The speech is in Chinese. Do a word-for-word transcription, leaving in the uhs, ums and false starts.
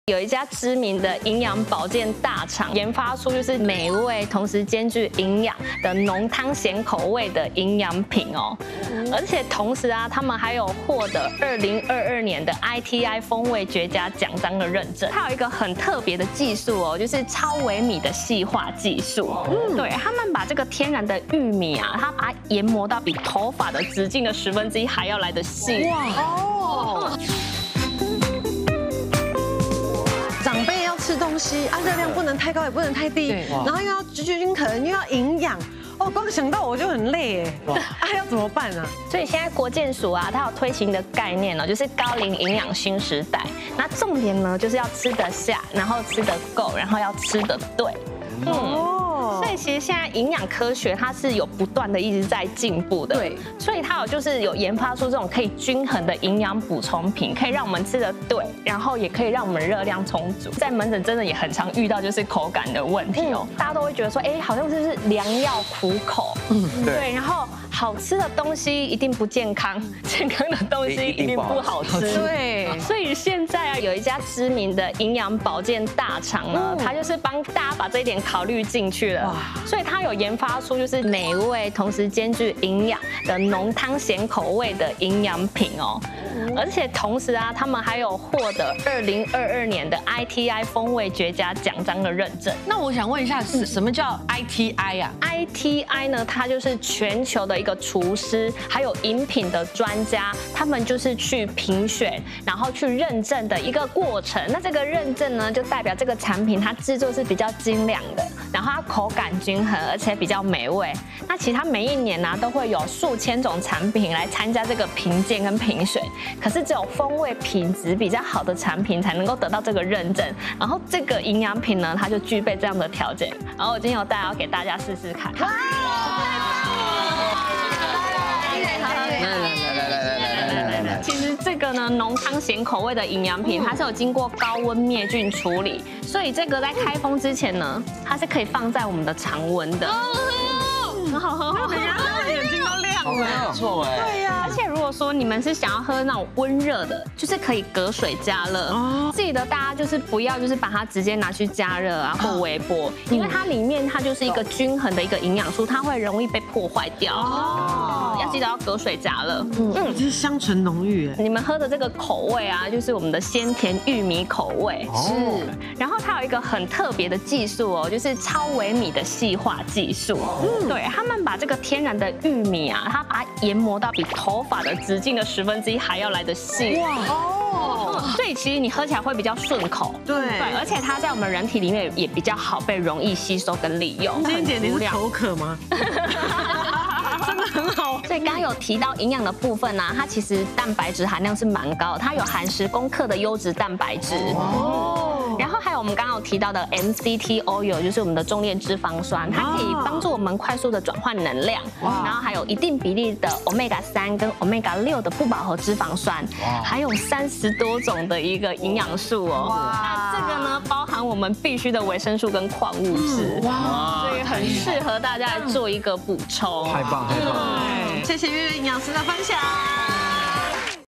有一家知名的营养保健大厂研发出就是美味同时兼具营养的浓汤咸口味的营养品哦，而且同时啊，他们还有获得二零二二年的 I T I 风味绝佳奖章的认证。它有一个很特别的技术哦，就是超微米的细化技术。嗯，对他们把这个天然的玉米啊，它把它研磨到比头发的直径的十分之一还要来得细。哇哦！ 长辈要吃东西啊，热量不能太高，也不能太低，然后又要均衡，又要营养。哦，光想到我就很累哎，啊，要怎么办啊？ 所以现在国健署啊，它有推行的概念呢，就是高龄营养新时代。那重点呢，就是要吃得下，然后吃得够，然后要吃得对。嗯。 所以其实现在营养科学它是有不断的一直在进步的，对，所以它有就是有研发出这种可以均衡的营养补充品，可以让我们吃得对，然后也可以让我们热量充足。在门诊真的也很常遇到就是口感的问题哦，大家都会觉得说，哎，好像是不是良药苦口，嗯，对，然后好吃的东西一定不健康，健康的东西一定不好吃，对，所以现在啊有一家知名的营养保健大厂呢，它就是帮大家把这一点考虑进去了。 所以它有研发出就是美味同时兼具营养的浓汤咸口味的营养品哦，而且同时啊，他们还有获得二零二二年的 I T I 风味绝佳奖章的认证。 那我想问一下，是什么叫 I T I 啊 ？I T I 呢，它就是全球的一个厨师还有饮品的专家，他们就是去评选，然后去认证的一个过程。那这个认证呢，就代表这个产品它制作是比较精良的，然后它口感 均衡，而且比较美味。那其实它每一年呢、啊、都会有数千种产品来参加这个评鉴跟评选，可是只有风味品质比较好的产品才能够得到这个认证。然后这个营养品呢，它就具备这样的条件。然后我今天有带要给大家试试看。哇！其实这个呢，浓汤咸口味的营养品，它是有经过高温灭菌处理，所以这个在开封之前呢，它是可以放在我们的常温的。很好喝， 等一下，眼睛都亮了， 不错哎。 对呀，而且如果说你们是想要喝那种温热的，就是可以隔水加热。哦，记得大家就是不要就是把它直接拿去加热啊或微波，因为它里面它就是一个均衡的一个营养素，它会容易被破坏掉。哦，要记得要隔水加热。 嗯，这是香醇浓郁哎。 你们喝的这个口味啊，就是我们的鲜甜玉米口味。是。然后它有一个很特别的技术哦，就是超微米的细化技术。嗯，对，他们把这个天然的玉米啊，它把它研磨到比头发的直径的十分之一还要来得细。哇哦！所以其实你喝起来会比较顺口。对对，而且它在我们人体里面也比较好被容易吸收跟利用。 今天姐你是口渴吗？真的很好。 所以刚刚有提到营养的部分呢、啊，它其实蛋白质含量是蛮高的，它有含十公克的优质蛋白质。哦。然后还有我们刚刚有提到的 M C T oil， 就是我们的中链脂肪酸，它可以帮助我们快速的转换能量。然后还有一定比例的 omega 三跟 omega 六的不饱和脂肪酸，还有三十多种的一个营养素哦。那这个呢，包含我们必需的维生素跟矿物质。哇！所以很适合大家来做一个补充。 太棒太棒了！ 谢谢月月营养师的分享。